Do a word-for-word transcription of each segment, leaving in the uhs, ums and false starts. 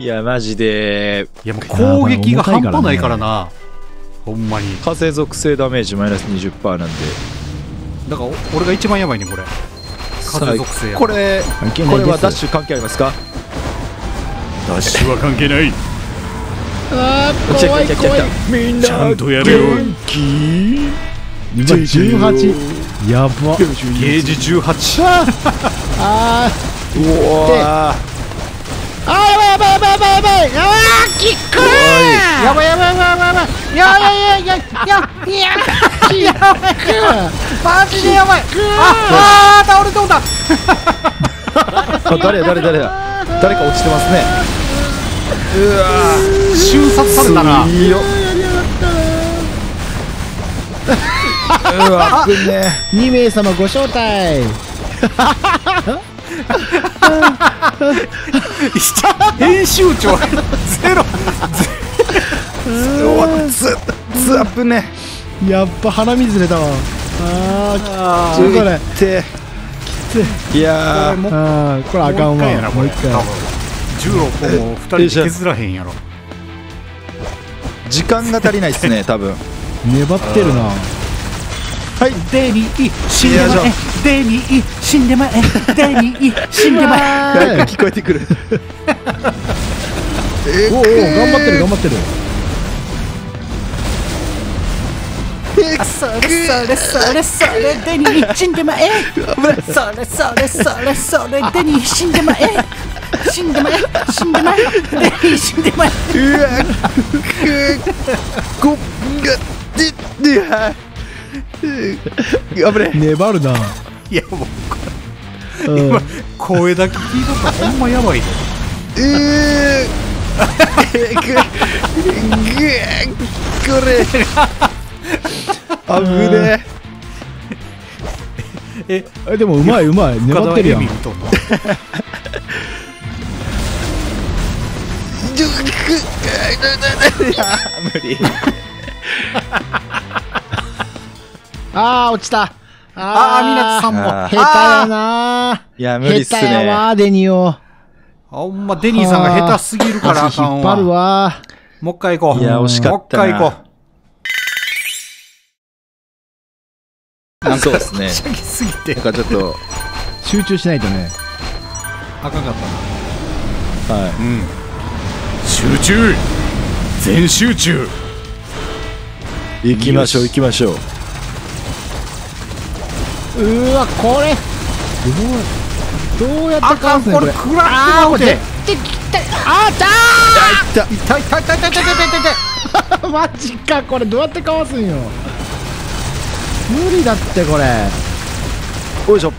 いやマジでいやもう攻撃が半端ないからな、ほんまに。 風属性ダメージマイナス にじゅっパーセント なんで、 だから俺が一番やばいねこれ。風属性や。 これ関係ないです。 これはダッシュ関係ありますか？ ダッシュは関係ない。 あー来た怖い怖い。 来た来た来た。みんなちゃんとやるよ。 元気？ 今じゅうはち。やば。 ゲージじゅうはち。 あーうわあーやばいやばいやばいやばいやばい。あーキックー。やばいやばいやばいやばい。いやいやいやいやいやいやキックー。 マジでやばい。ああ倒れそうだ。 あ誰や誰誰だ誰か落ちてますね。うわ瞬殺されたな。 いいよ。うわ危ねに名様ご招待。 編集長ゼロ。 え。うわつつあぶね。 やっぱ鼻水出たわ。ああーきついこれ。 っていやーもうあーこれあかんわ。 もう一回やなこれ。 もう一回。 じゅうろっぽんもふたりで削らへんやろ。 時間が足りないっすね多分。 粘ってるな。 はいデニー死んでまえ。デニー死んでまえ。デニー死んでまえ。 誰か聞こえてくる。 おおお頑張ってる頑張ってる。 それそれそれそれデニー死んでまえ。それそれそれそれデニー死んでまえ。死んでまえ死んでまえ。デニー死んでまえ。 うわくごがででは危ね粘るな。 いやもううん今声だけ聞いとったらほんまやばいで。 ええくぐこれ危ねええでもうまいうまい粘ってるやん。 深田はエミ見とんの。 無理。 あー落ちた。 ああみなつさんもあー下手やな。 いや無理っす下手やね。 わデニオ。 ほんまデニーさんが下手すぎるからあ足かん引っ張るわ。 わ。 もう一回行こう。 いや惜しかったなもう一回行こう。 そうですね。 はしゃぎすぎてなんかちょっと集中しないとね。 あかんかったな。 はうん集中全集中。 い行きましょう行きましょう。 うーわこれどうどうやってあかんかわすねこれ。 これ食らってあーこれもうて。 できた。あーた痛い痛い痛い痛い痛い痛い痛い痛い。 ーマジかこれどうやってかわすんよ。無理だってこれ。 よいしょ。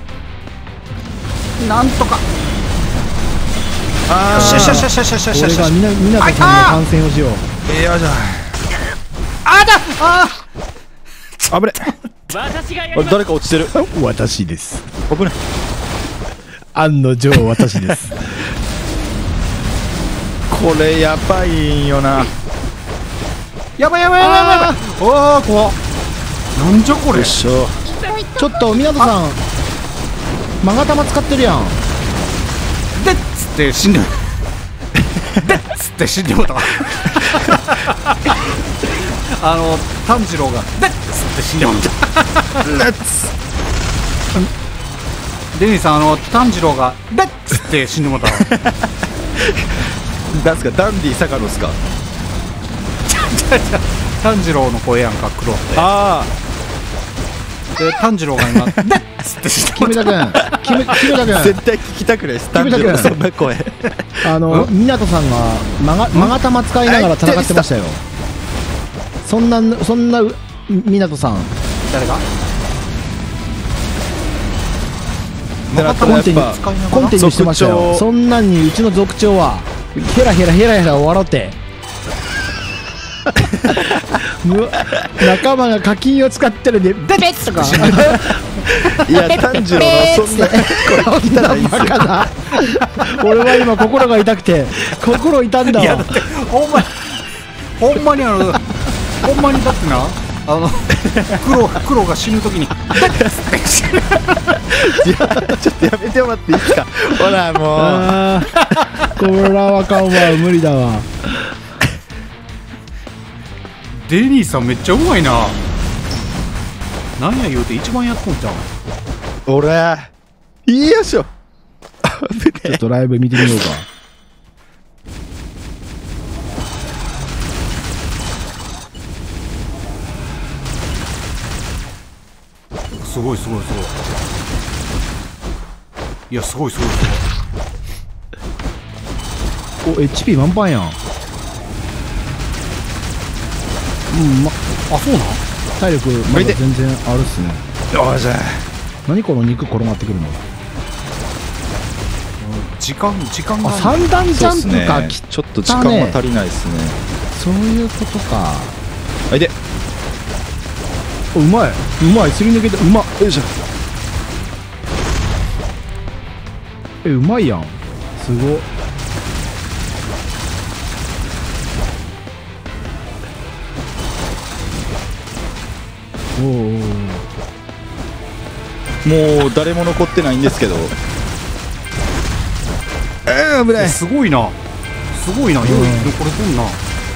なんとか。 あよしよしよしよしよしよしよしよし。 俺がみなみなとさんの観戦をしよう。 いやじゃあだああ危ねあ誰か落ちてる。 私です。 危ね案の定私です。 これやばいんよな。 やばいやばいやばいやばいやばい。おお怖っ。なんじゃこれ。 よいしょ。 ちょっと湊さんマガタマ使ってるやん。 でっつって死んでもでっつって死んでもうたわ。あの炭治郎がでっつって死んでもうた。 ナッツデニーさんあの炭治郎がでっつって死んでもうたわ。 なんすかダンディ坂野っすか。 炭治郎の声やんか黒って。 あで炭治郎が今でっつって死んでもうキムタ君キムキムタあ君絶対聞きたくないです。ダンディのそんな声。 あの湊さんがマガマガタマ使いながら戦ってましたよ。そんなそんな湊さんた。誰が狙ったコンテにらやっぱコンテにしてました族長よ。そんなんにうちの族長はヘラヘラヘラヘラ笑ってむ仲間が課金を使ってるんでベベッとかいや炭治郎のそんな声聞いたらいいっすよ。 バカだ。俺は今心が痛くて心痛んだわ。 いやだってほんまにほんまにあのほんまにだってなあの黒黒が死ぬときにいやちょっとやめてもらっていいですか。ほらもうあーこれはあかんわ、無理だわ。 デニーさんめっちゃうまいな。なんや言うて一番やっとんじゃん。 俺よいしょ。 ちょっとライブ見てみようか。 すごいすごいすごい。いやすごいすごいすごい。 お、エイチピー 満帆やん。うん、ま、 あ、そうなん。 体力まだ全然あるっすね。 よいしょ。 何この肉転がってくるの。 時間時間があ、三段ジャンプか、 ね、 きちょっと時間は足りないですね。 そういうことか。 はいで、 お、うまい、うまい、すり抜けてうまっ。 よいしょ。 え、うまいやん、すごっ。おお、 もう誰も残ってないんですけど。えー、危ない。 すごいなすごいな。よいこれどんな。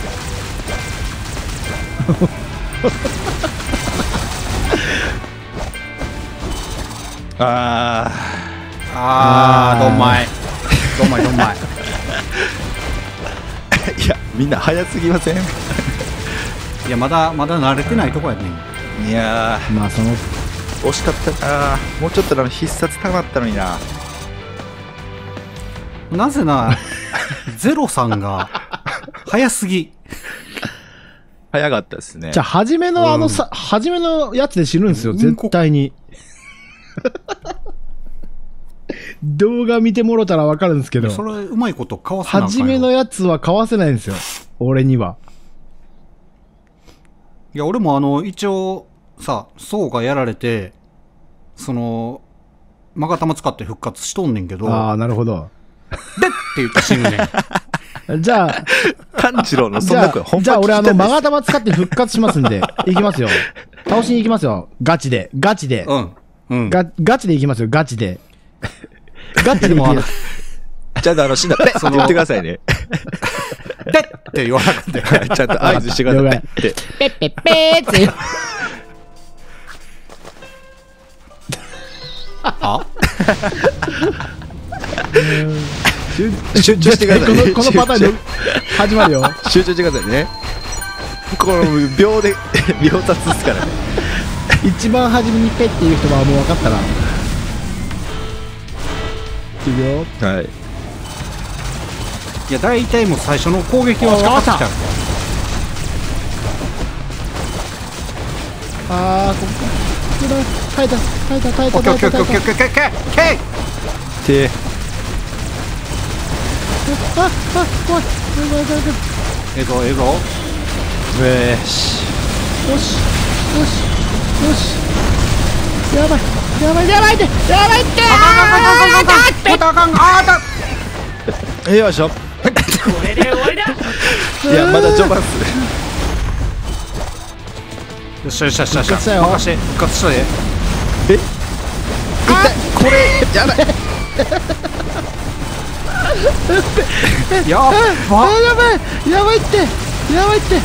ああーどんまいどんまいどんまい。 ーいやみんな早すぎません？ いやまだまだ慣れてないとこやねん。 いやまあそのー惜しかったな。もうちょっとあの必殺たまったのにな。 なぜなゼロさんが早すぎ。 早かったですね。 じゃあ初めのあのさ、初めのやつで死ぬんですよ、 うん絶対に。動画見てもろたら分かるんですけど、 それうまいことかわせなあかんよ。 初めのやつはかわせないんですよ、俺には。 いや俺もあの一応さソウがやられてそのマガタマ使って復活しとんねんけど、 ああ、なるほど。 でって言って死ぬねん。 じゃあ、 炭治郎のそじゃんな声あ、じゃあ俺あの、 マガマガタマ使って復活しますんで、いきますよ。倒しに行きますよ。ガチで。ガチで。 うんうん。 ガガチで行きますよ、ガチで。ガチでもあの、 ちゃんとあの死んだって言ってくださいね。 でって言わなくて。 ちゃんと合図してくださいねって。 ペッペッペーって。 あ集中してくださいね。 この、このパターンで始まるよ。 集中してくださいね。この秒で秒殺ですからね。 一番初めにペッっていう人はもう分かったら。いくよ。 はい。 いや大体もう最初の攻撃は分かってきた。 あー、ここか。耐えた、耐えた、耐えた、 オッケー耐えた、 オッケーオッケーオッ耐えた。 ケーオッケーオッケーオッケー。 てあ、あ、怖い。怖い怖い怖い怖い。 ええぞええぞ。 よし。 よし、よし、よし。やばい、やばい、やばいって、やばいってあかんあかんあかんあかんあかんあかんあかん。 よいしょ。 これで終わりだ。 いやまだ序盤っす。 よっしゃよっしゃよっしゃよっしゃ。 復活したよ任して復活したで。 えこれやばい。 やっあ、 ば。 やばい、やばいって、やばいって。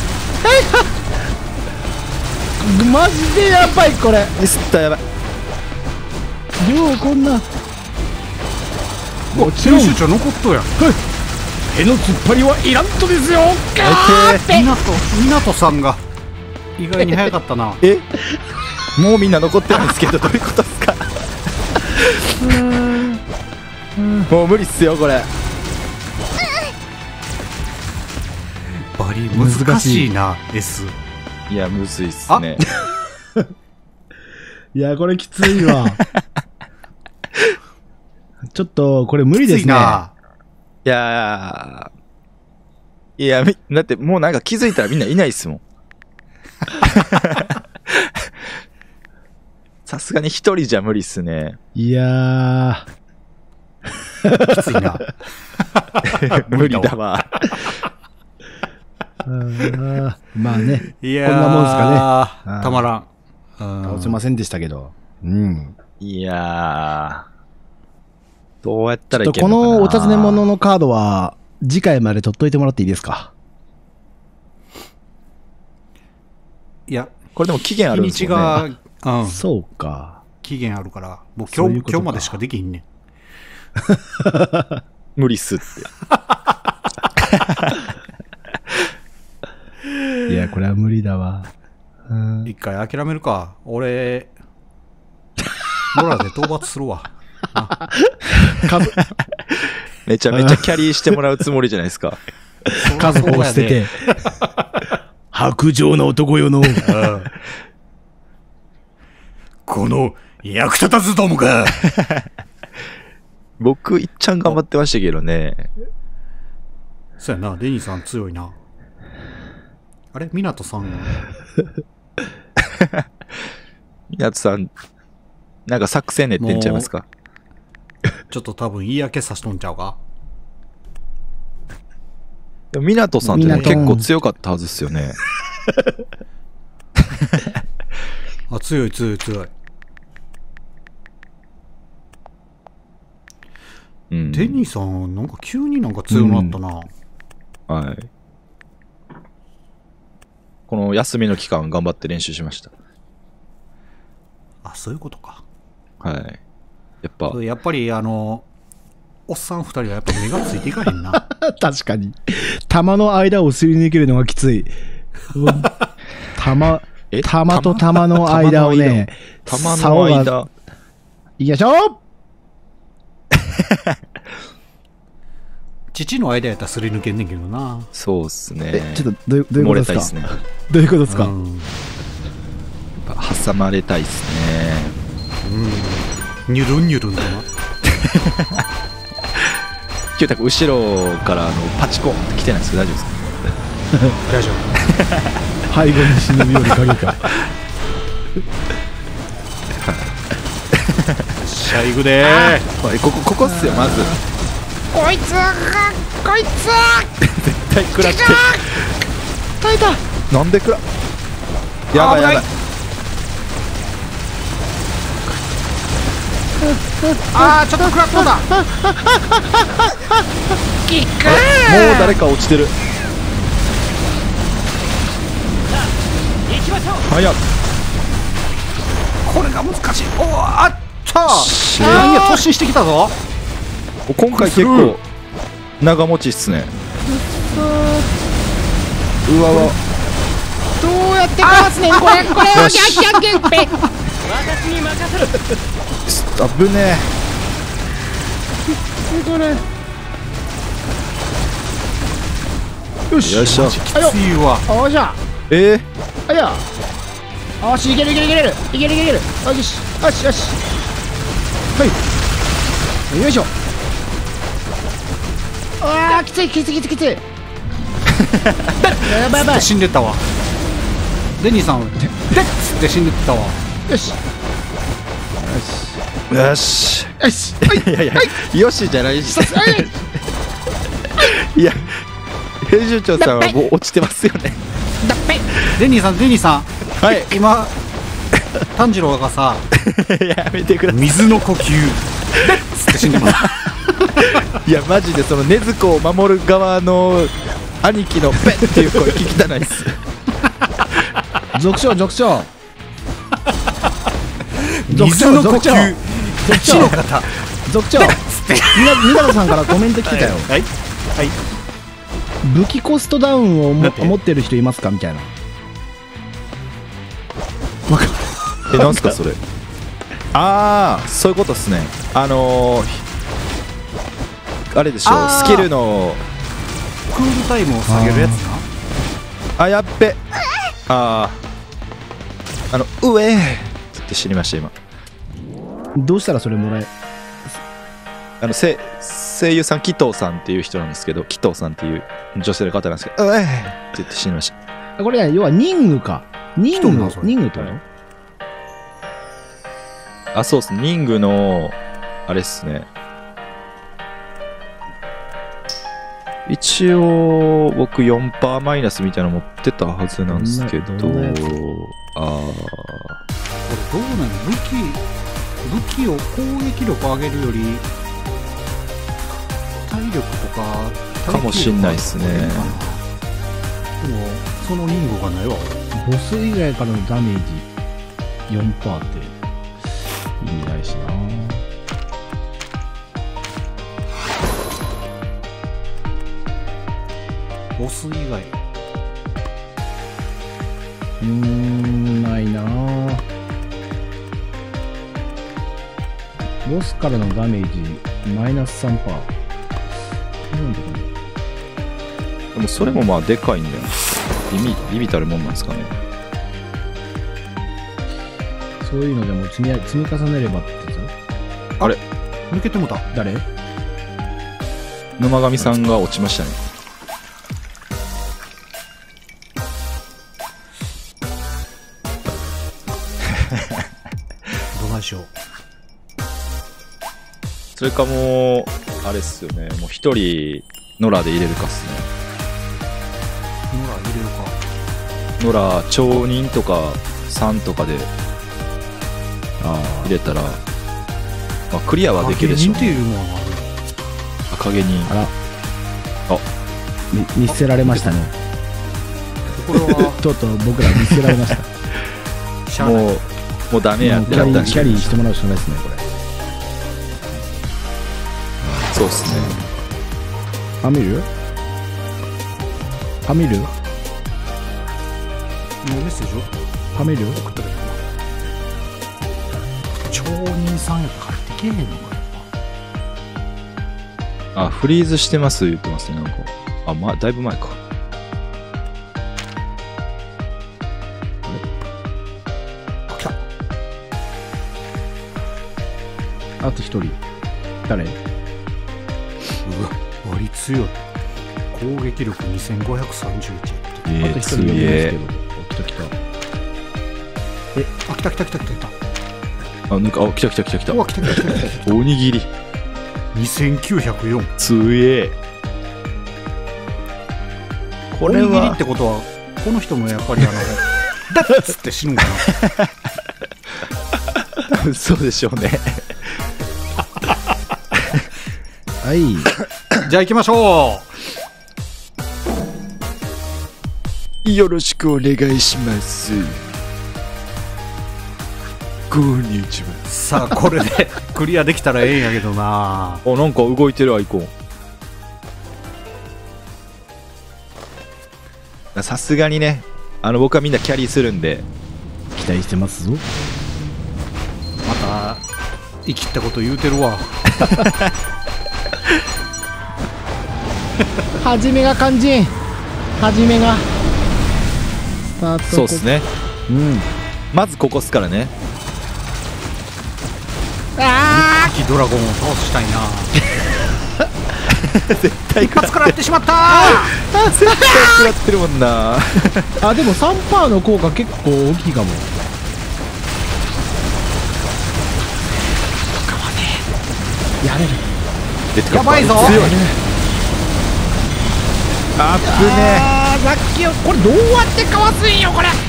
マジでやばい、これ。 ミスったやばい。 ようこんな。 お編集長残っとやん。 への突っ張りはいらんとですよ。 みなとみなとさんが意外に早かったな。 えもうみんな残ってるんですけどどういうことですか？もう無理っすよこれ。 バリ難しいな S。 いやむずいっすね。 いや、これきついわ。ちょっと、これ無理ですね。 きついな。 いやーいやみだってもうなんか気づいたらみんないないっすもん。さすがに一人じゃ無理っすね。 いやきついな。 無理だわ。 ーまあね、 いやー、 こんなもんすかね。 たまらん。 倒せませんでしたけど。うん。 いやー、どうやったらちょっとこいけるのかな。 のお尋ね物のカードは、次回まで取っといてもらっていいですか？ いや、 これでも期限あるんです日よね。 が、うん、 そうか。 期限あるから、もう今日、 そういうことか今日までしかできひんねん。 無理っすって。 いや、これは無理だわ。うん一回諦めるか。俺、ノラで討伐するわ。 数、 めちゃめちゃキャリーしてもらうつもりじゃないですか。 数を捨てて。白状な男よの。 この役立たずどもが。 僕、いっちゃん頑張ってましたけどね。 そうやな、デニーさん強いな。あれ湊さん。 やつさん、なんか作戦練ってんちゃいますか？ ちょっと多分言い訳さしとんちゃうか。 でも湊さんってね、 湊結構強かったはずですよね。 あ、強い強い強い。 うん、 デニーさん、なんか急になんか強くなったな。 はい。この休みの期間頑張って練習しました。 あ、そういうことか。 はい。やっぱ、 やっぱりあの、おっさん二人はやっぱ目がついていかへんな。 確かに。弾の間をすり抜けるのがきつい。弾、 え弾と弾の間をね、 玉の竿が間。 いきましょ父の間やったらすり抜けんねんけどな。 そうっすう。 ね。 え、ちょっとどういうどういう漏ことですか？ れたいっすね。 どういうことですか？ うん。 やっぱ挟まれたいっすね。 うん。ニュルンニュルンとな。 キュータ君、後ろからあのパチコンって来てないですけど大丈夫ですか？ 大丈背後に忍び寄る影か。 夫。シャイグでー。 はい、ここ、ここっすよ、まず。 こいつこいつ絶対食らって。 耐えたなんで食らやばいやばい。 あー、ちょっと食らっとんだ。 キックもう誰か落ちてる。 行きましょう。 早っ。 これが難しい。おー、あっとし何や、突進してきたぞ。 今回結構長持ちっすね。うわうわ。 どうやってかわすねんこれこれをギャッギャッギャッペ私に任せる。 あぶねこれ。 え。よいしょ。 きついわ。 おっしゃ。 えー、 あいや。よし、いけるいけるいけるいけるいけるいける。よしよしよし。はい。よいしょ。ああ、きついきついきついきつい。やばいやばい。 死んでったわ。デニーさん、でっつって死んでったわ。 よしよし。 よし。 いやいや、よしじゃないし。 はい。 いや、編集長さんはもう落ちてますよね。 だっぺデニーさん、デニーさん、 はい。 今、炭治郎がさ、 やめてください。 水の呼吸、でっつって死んでます。 いや、マジでその禰豆子を守る側の兄貴のペッっていう声聞きたないっす。 続長続長。 水の呼続長吸、一の方。 続長。みな、みなとさんからコメント来てたよ。 はい。はい。 武器コストダウンをもだって持ってる人いますかみたいな。 え、なんすかそれ。ああ、そういうことっすね。あのー、あれでしょ、 あースキルの。 クールタイムを下げるやつな。 あ、やっべ。ああ、あの、うえーって知りました今。 どうしたらそれもらえ。 あのせ声優さん、紀藤さんっていう人なんですけど、紀藤さんっていう女性の方なんですけど、うえーって言って知りました。 これね、要は任務か。任務来とんなそ、れ任務ってこと？ あ、そうっす。ニングの、あれっすね。 一応僕 よんパーセント マイナスみたいなの持ってたはずなんですけど、 どんなやつあこれどうなの？武器武器を攻撃力上げるより体力とかかもしんないっすね。 でもそのリングがないわ。 ボス以外からのダメージ よんパーセント って意味ないしな。 ボス以外うーん、ないなぁ。ボスからのダメージマイナス さんパーセント。なんでかな。 でもそれもまあでかいんだよ。ビビビビたるもんなんですかね。 そういうのでも積み積み重ねればってやつ。 あれ抜けてもた。 誰？ 沼上さんが落ちましたね。 どないしよう。 それかもうあれっすよね。もう一人ノラで入れるかっすね。 ノラ入れるか。 ノラ町人とかさんとかであ入れたら、まあ、クリアはできるでしょうね。 影人っていうものがある。 影人。 あら。 あみ見捨てられましたね。 これはとうとう僕ら見捨てられました。 しゃあない。 もうもうダメやってキャリーなったんでしょうねキャリーしてもらうしかないですね、これ。 そうっすね。 ファミル？ファミル？ もうメッセージをファミル？ 送ったけどな。町人さんやから帰ってけえへんのかやっあ、フリーズしてます言ってますね、なんか。あ、ま、だいぶ前か。 ぱ。あ、来た。 あと一人。誰？ うわ、割り強い。攻撃力にせんごひゃくさんじゅういち。 えー、 あと一人す呼びますげえけ。ど。来た来た。 あ、来た来た来た来た来た。 あ、なんか、あ、来た来た来た来たう。わ、来た来た来た来た来た。 おにぎり。 にせんきゅうひゃくよん。 つえ。これおにぎりっはてことは、この人もやっぱりあの、ダッツって死ぬんかな。 そうでしょうね。 はい。 じゃあ行きましょよろしくお願いします。こんにちは。 う。さあ、これでクリアできたらええんやけどな。 あ、なんか動いてるアイコン。さすがにね、あの僕はみんなキャリーするんで。 期待してますぞ。 また、生きったこと言うてるわ。 はじめが肝心。はじめが。スタート。 そうっすね。 うん。 まずここっすからね。 あー、ドラゴンを倒したいな。 絶対一発食らってしまったー。 絶対食らってるもんな。 あ、でも さんパーセント の効果結構大きいかも。やれる。 やばいぞ。 強い。あっぶねあー、さっきよ、これどうやってかわすんよ、これ。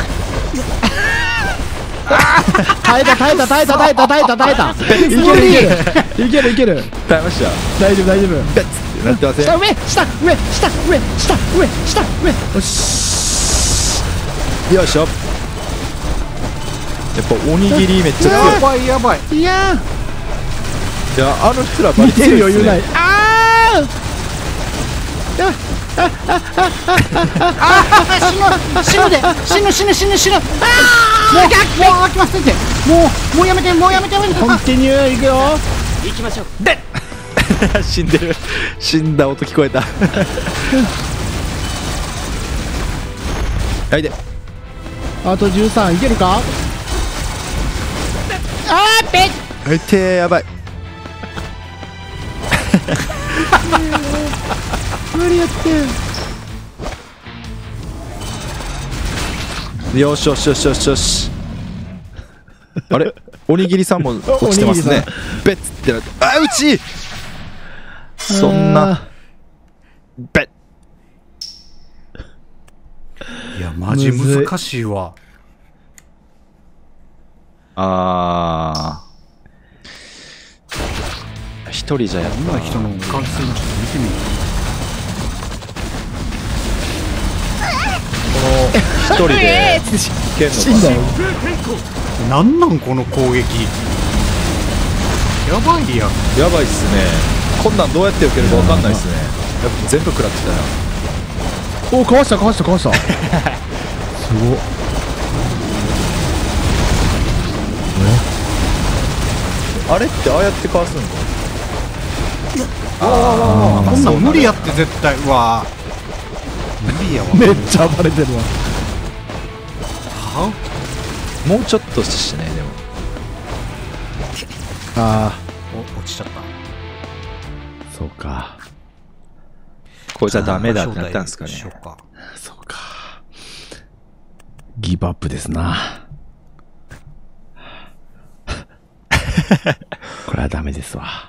耐えた耐えた耐えた耐えた耐えた耐えた。いけるいけるいけるいける。 え。耐えました。 大丈夫大丈夫。 ベッツってなってません。 下、上、下、上、下、上、下、上、下、上。 よし。 よいしょ。やっぱおにぎりめっちゃ強い。 やばいやばい。 いやいや、あの人らー、見てる余裕ない。 あー死ぬで、死ぬ死ぬ死ぬ死ぬ。あー、もう、もう、飽きますって。もう、もうやめて、もうやめて、もうやめて。 コンティニューいくよ。 行きましょう。 死んでる。死んだ音聞こえた。はいで。 あとじゅうさんいけるか。 あー、ぺっ。 はいてやばい。 無理やってよしよしよしよしよし。あれおにぎりさんも落ちてますね。ベッツってなって。あ、うちそんな。 べっ。 いやマジ難しいわ。 あー一人じゃやっこんな人の感染ちょっと見てみる。 一人で剣の死んだよ。 なんなんこの攻撃。やばいやん。 やばいっすね。こんなんどうやって受けるか分かんないっすね。やっぱ全部食らってたな。 おお、かわしたかわしたかわしたすごっ。 あれってああやってかわすんの？ ああこんなん無理やって絶対。うわ無理やわ。 めっちゃ暴れてるわ。 はもうちょっとしてね。でもあお落ちちゃった。 あ、そうか。 こいつはダメだってなったんですかね。 しようか。 そうか。ギブアップですな。これはダメですわ。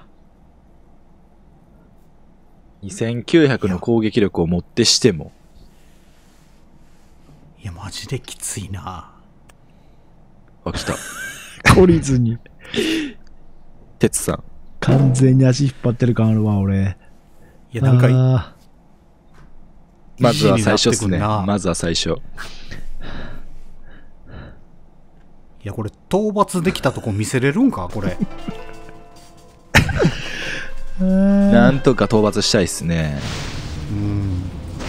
にせんきゅうひゃくの攻撃力をもってしても。 いやマジできついな。 あ、来た。 懲りずに。 鉄さん。 完全に足引っ張ってる感あるわ、俺。 いやなんかあまずは最初っすね。 意地になってくんなまずは最初。 いやこれ討伐できたとこ見せれるんかこれ。 ーなんとか討伐したいっすね。 うん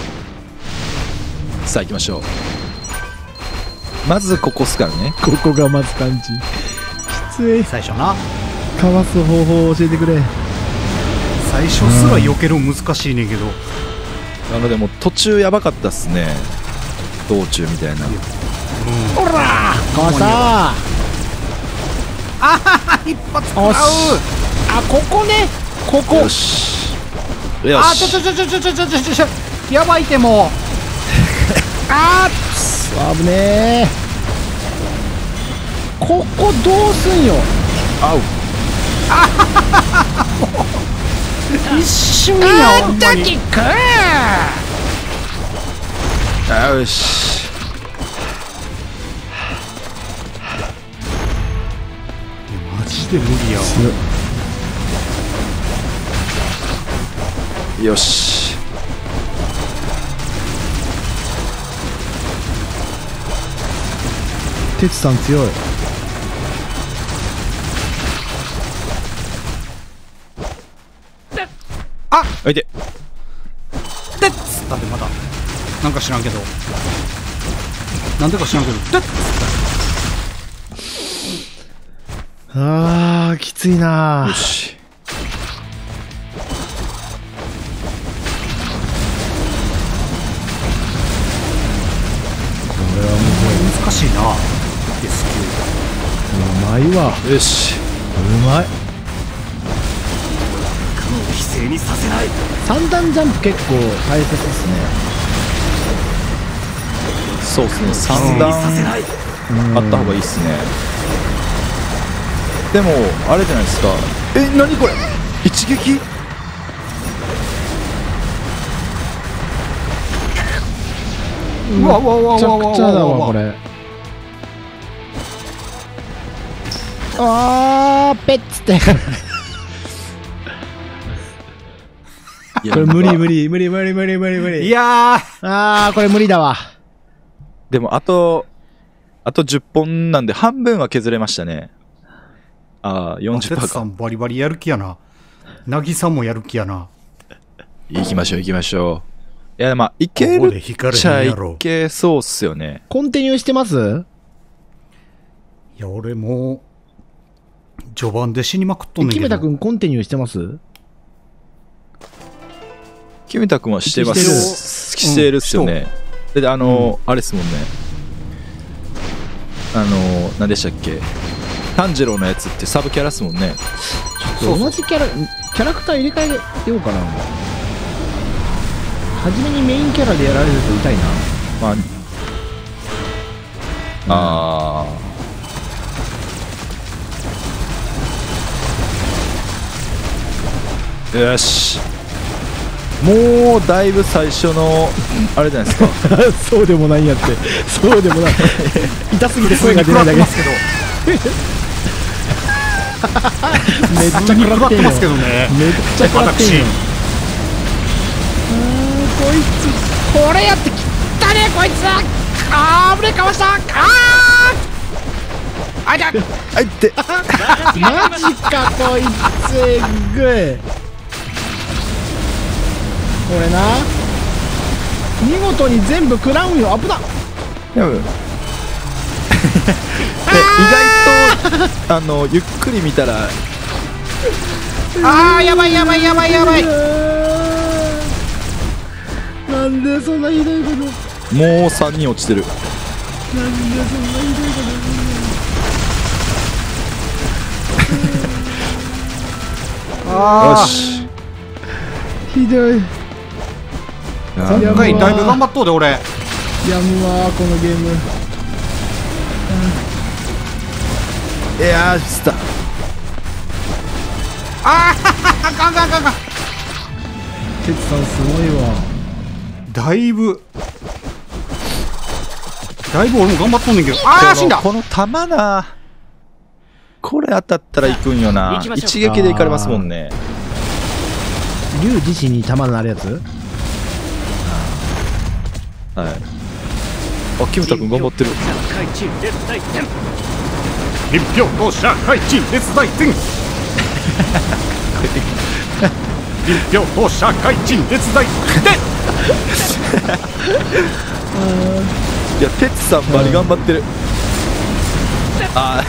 さあ行きましょう。まずここっすからね。 ここがまず感じ。きつい。 最初な。 かわす方法を教えてくれ。 最初すら避けるの難しいねんけど。 なのでもう途中やばかったっすね。道中みたいな。 ほらかわしたああ一発食らう。 おしあ、ここね。ここ。 よし。よあちょちょし。 ちょちょちょちょちょちょちょやばいてもう。 あー危ねえ。ここどうすんよ。 あう。 一瞬やほんまに。 あよし。 マジで無理やわ。 よし。 鉄さん強い。 あいて。 でっつったでまだなんか知らんけどなんでか知らんけどでっつっあーきついなよし。 これはもた難しいな エスううまいわ。 よし。 うまい。三段ジャンプ結構大切ですね。 そうっすね。三段あった方がいいっすね。でもあれじゃないですか。え、何これ。一撃。 うわうわうわめちゃうわうわくちゃだわこれ。あーペッつっていやこれ無理無理無理無理無理無理無理。 いやーあーこれ無理だわ。 でもあとあとじゅっぽんなんで半分は削れましたね。ああ よんじゅっパー か。 哲さんバリバリやる気やな。なぎさんもやる気やな。 行きましょう行きましょう。いやまあいけここるで引かれへんっちゃいやろ。 けそうっすよね。 コンティニューしてます？ いや俺もう序盤で死にまくっとんねんけど。 キムタ君コンティニューしてます？ キムタ君はしてましてるす。してるっすよね。であのあれっすもんね。あの何でしたっけ。炭治郎のやつってサブキャラっすもんね。 そう同じキャラキャラクター入れ替えようかな。初めにメインキャラでやられると痛いな。 まあ、あーよし。 もうだいぶ最初のあれじゃないですか。 そうでもないんやって。そうでもない。痛すぎて声が出ないだけ。 ますけどめっちゃ普通に食らってんよ食らってますけどね。 めっちゃ食らってんよ。こいつこれやってきたねこいつ。あーブレーかわした。あーあいだあいってマジかこいつ。えぐい。これな見事に全部食らうんよ。危なっ。 でもで意外とあのゆっくり見たらあーやばいやばいやばいやばい。 なんでそんなひどいこと。 もうさんにん落ちてる。 なんでそんなひどいこと。 よあしひどい。 あ今回だいぶ頑張っとうで俺。 やむわこのゲーム。 いやーした。 あーあかんあかんあかんあかん。 てつさんすごいわ。 だいぶだいぶ俺も頑張っとんねんけど。ああ死んだ。 この弾な、これ当たったらいくんよな。 行きましょう一撃でいかれますもんね。 竜自身に弾なるやつ。 はい。あ、キムタ君頑張ってる。 一票と社会人列大戦。一票と社会人列大戦。 いや、テツさんバリ頑張ってる。あ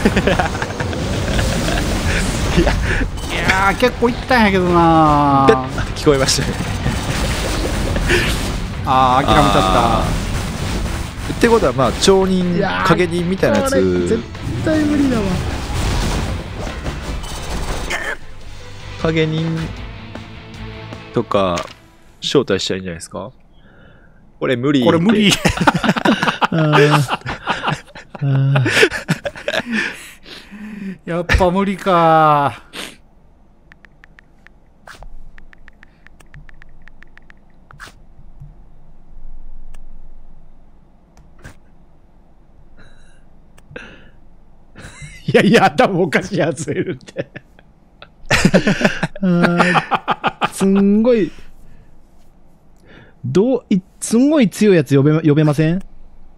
いやー結構いったんやけどなー、ペー。 ッって聞こえましたね。 あー諦めちゃあーってことは、まあ、町人いやー影人みたいなやこれ絶つ、 対無理だわ。 影人とか招待したらいいんじゃないですか。これ無理。 った。これ無理。 あーあやっぱ無理かーいやいや頭おかしいやついるってあーすんごいどういすんごい強いやつ呼べま呼べません？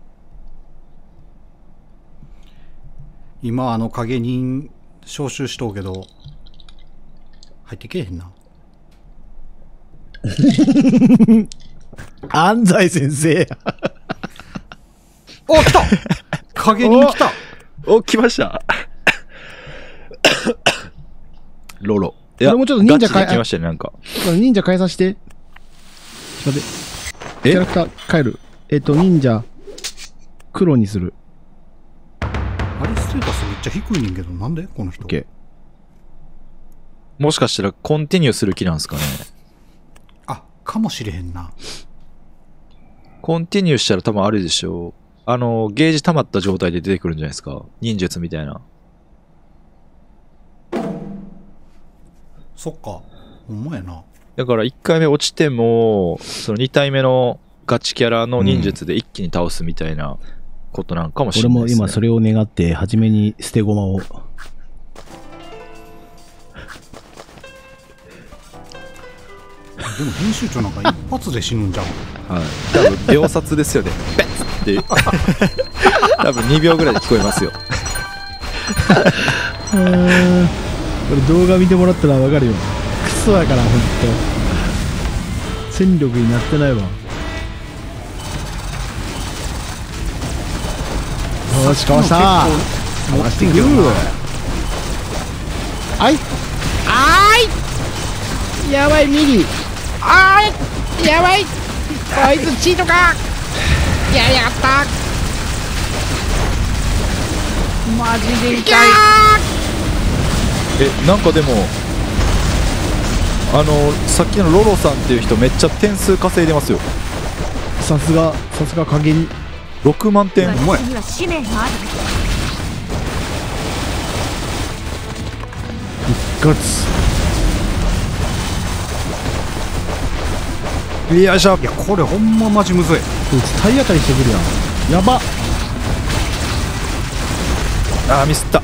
今あの影人招集しとうけど入ってけえへんな。 安西先生お来た影人来た。 お、来ましたロロ。いこれもちょっと忍者かガチで来ましたね、なんか。 忍者変えさせて。ちょっと待って。キえャラクター変える。えっと、忍者、黒にする。 あれステータスめっちゃ低いねんけどなんでこの人。 OK。 もしかしたらコンティニューする気なんですかね。 あかもしれへんな。 コンティニューしたら多分あれでしょう。あの、ゲージ溜まった状態で出てくるんじゃないですか。忍術みたいな。 そっかほんまやな。 だからいっかいめ落ちても、そのに体目のガチキャラの忍術で一気に倒すみたいなことなんかもしれ俺もないですね。 今それを願って、初めに捨て駒を。 でも編集長なんか一発で死ぬんじゃん。 はい。多分秒殺ですよね。ペッって。多分にびょうぐらいで聞こえますよ。 これ動画見てもらったらわかるよ。クソやから、ほんと。戦力になってないわ。よし、かわしたー。 持ってんけどな。 はい。 あーいやばいミリ。あーいやばいこいつチートか。やりやがった。マジで痛い。 え、なんかでも、あの、さっきのロロさんっていう人めっちゃ点数稼いでますよ。 さすが、さすが影に。 ろくまんてん。 お前私には使命がある。 一括。 よいしょ。 いやこれほんまマジむずい。 こいつ体当たりしてくるやん。やば。 あーミスった。 お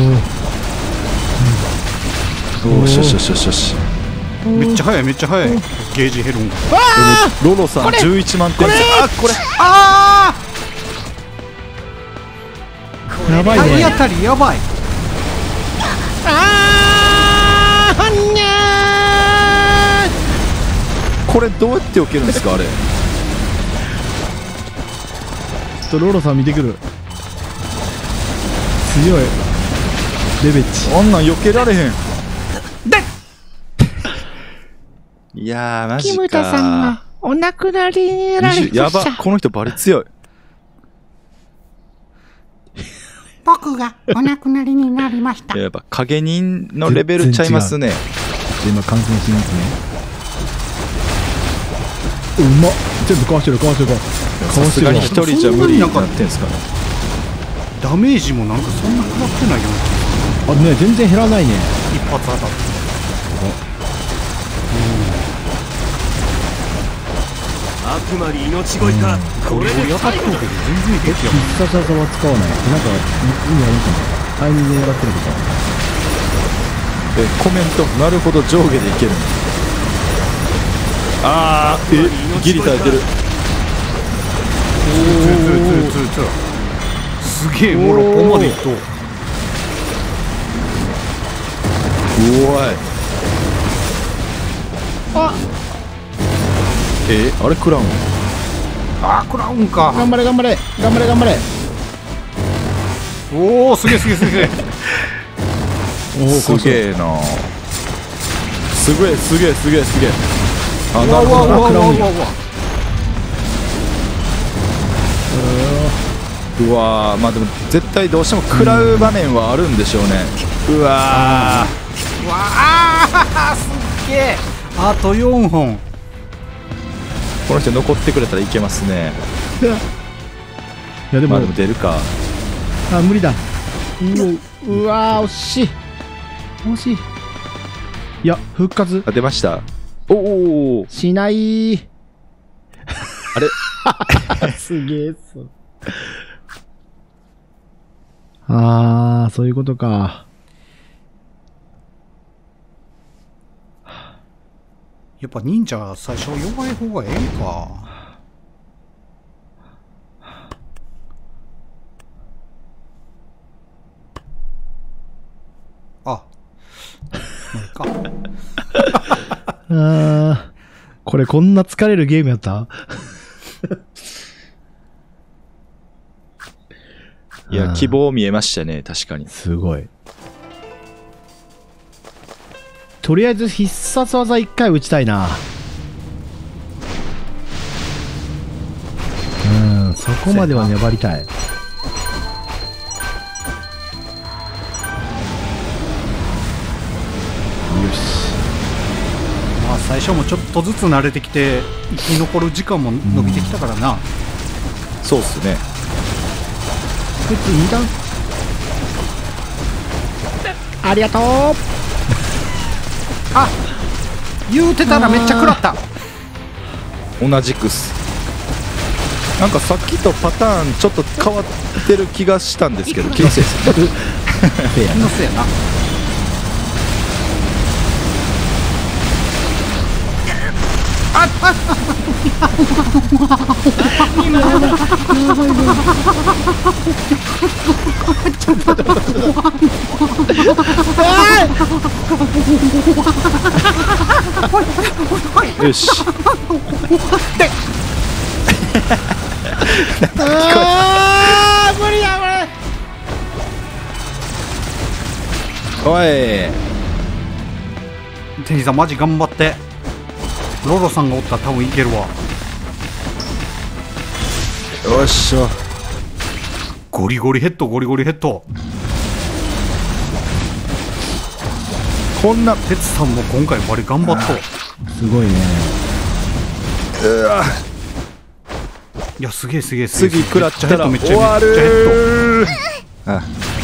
ーおーしよしよしよしよし。 めっちゃ速いめっちゃ速い。ゲージ減るんが。 ロロさんじゅういちまん点。あこれあやばいね。 体当たりやばい。 あーはんにゃこれどうやって避けるんですかあれ。 ちょっとロロさん見てくる。強いレベッチ。 あんなん避けられへん。いやーマジか。 キムタさんがお亡くなりになられました。 やばこの人バリ強い。 僕がお亡くなりになりました。 やっぱ影人のレベルちゃいますね。 今感染しますね。うまっ。全部かわしてるかわしてるかさすがに一人じゃ無理になってんすかね。 ダメージもなんかそんな変わってないような。 あね全然減らないね。 一発当たって。 あくまで命乞いか。これで当たってるけど全然平気やもん。 必殺技は使わない。なんか意味あるかな。タイミングでやってるとか。 えコメントなるほど上下でいける。あーえギリ耐えてる。 ツーツーツーツーツー。すげえもうろっぽんまでいっとう。 うわい。 あえあれクラウン。 あークラウンか。 頑張れ頑張れ頑張れ頑張れ。 おおすげえすげえすげえ。 おおすげえな。すげえすげえすげえすげえ。あうわうなるほどな。 わうわうわうわうわ。 うわーまあでも絶対どうしても食らう場面はあるんでしょうね。うわうわあすっげえ。あとよんほん。 ーこの人残ってくれたらいけますね。 いやでもまあでも出るか。 あ無理だ。ううわー惜しい惜しい。いや復活あ出ました。おおしないー。 あれすげえそう。あーそういうことか。 やっぱ忍者最初弱い方がええんか。あまあいいか。 あーこれこんな疲れるゲームやった？ いや希望見えましたね確かに。 すごい。とりあえず必殺技一回打ちたいな。うんそこまでは粘りたい。よし。 まあ最初もちょっとずつ慣れてきて生き残る時間も伸びてきたからな。 そうっすね。 こいつ二段。 ありがとう。 あ言うてたらめっちゃ食らった。 同じくっす。なんかさっきとパターンちょっと変わってる気がしたんですけど気のせいですね。 気のせいやな。 よしあー無理だこれ。 おいテニーさんマジ頑張って。ロロさんがおったら多分いけるわ。 よっしゃ。 ゴリゴリヘッドゴリゴリヘッド。 こんなテツさんも今回バリ頑張っと。 すごいね。 うわいやすげえすげえすげえ。 次食らったらめっち終わゃヘッドめっちゃヘッド。 る。あ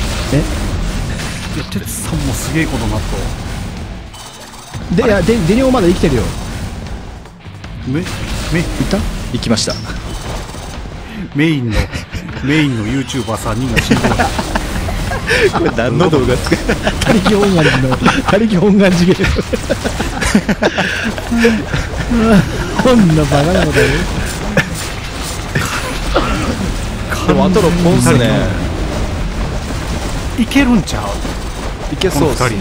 いやテツさんもすげえことなっと。 でいやでデニオまだ生きてるよ。 めめいた行きました。 メインのメインの ユーチューバーさんにんが死んでた。 これ何の動画ですか？ 他力本願寺の他力本願寺芸。こんなバカなこと言う。 でもあとろっぽんっすね。 いけるんちゃう？ いけそうっすね。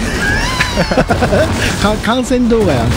か観戦動画やん。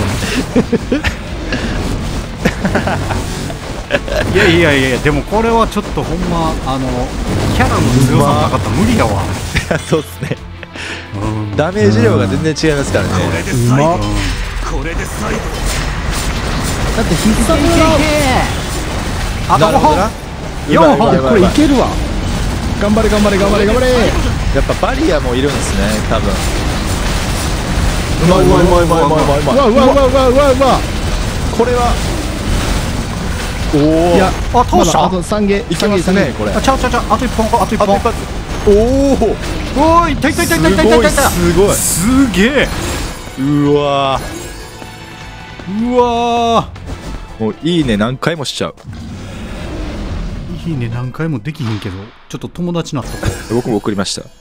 いやいやいや、でもこれはちょっとほんまあのキャラの強さがなかったら無理やわ。 そうっすね。 うんダメージ量が全然違いますからね。 これでうまっ最後これで最後だって必殺あとごほんよんほんこれいけるわ。頑張れ頑張れ頑張れ頑張れ。 やっぱバリアもいるんですね、多分。 うまいうまいうまいうまいうまいうまいうわうわうわうわうわうわ。 これはおおいやあ通したまだあとさんゲいけますね、これ。 あちゃうちゃうちゃうあといっぽんあといっぽんあと一発。おおおーいったいったいったいったいったいったいったすごいすげえうわうわーもういいね何回もしちゃう。 ーいいね何回もできひんけどちょっと友達なっとこう。 僕も送りました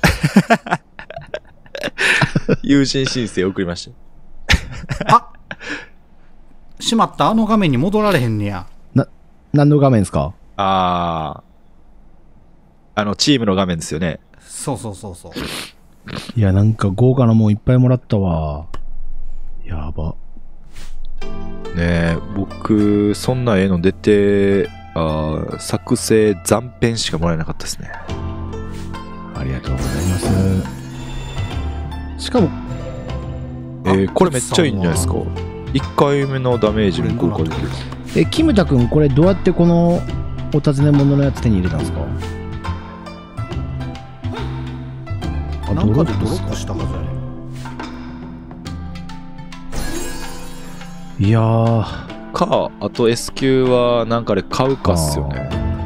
友人申請送りましあしまったあの画面に戻られへんねや。 な何の画面ですか？ た。あああのチームの画面ですよね。 そうそうそうそう。 いやなんか豪華なもんいっぱいもらったわ。やば。 ねえ僕そんな絵の出てあー作成残片しかもらえなかったですね。 ありがとうございます。しかもえー、これめっちゃいいんじゃないですか。いっかいめのダメージも効果できる。 えキムタ君これどうやってこのお尋ね物のやつ手に入れたんですか？あなんかでドロですかップしたはずやね。 いやーかあと S 級はなんかで買うかっすよね。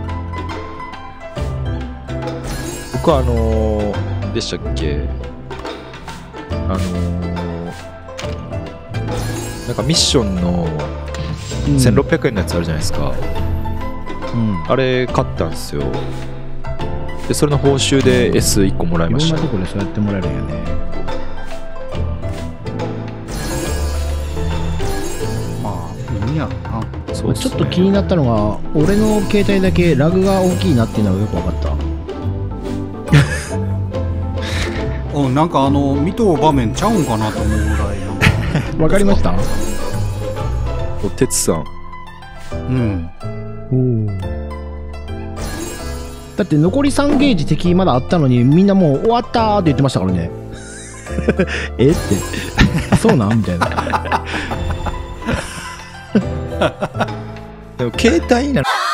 僕はあのー、でしたっけあのー、なんかミッションのうんせんろっぴゃくえんのやつあるじゃないですか、 うんあれ買ったんですよ。でそれの報酬で エスいっ 個もらいました。 いろんなとこでそうやってもらえるんやね。 まあいいんやろな。 そうっすねちょっと気になったのが俺の携帯だけラグが大きいなっていうのがよく分かった。 うんなんかあの見とう場面ちゃうんかなと思うぐらいなんかわかりました？ おてつさんうんおお。だって残りさんゲージ敵まだあったのにみんなもう終わったーって言ってましたからね。えってそうなんみたいな。 でも携帯な